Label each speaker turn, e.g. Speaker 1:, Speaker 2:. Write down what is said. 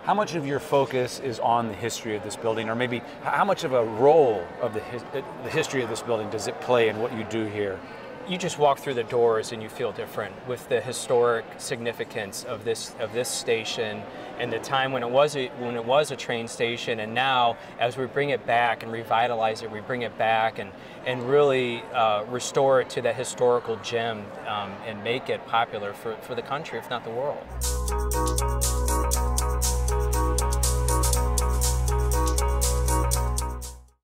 Speaker 1: How much of your focus is on the history of this building, or maybe how much of a role of the history of this building does it play in what you do here?
Speaker 2: You just walk through the doors and you feel different with the historic significance of this station and the time when it was a train station, and now as we bring it back and revitalize it, we bring it back and really restore it to that historical gem and make it popular for the country, if not the world.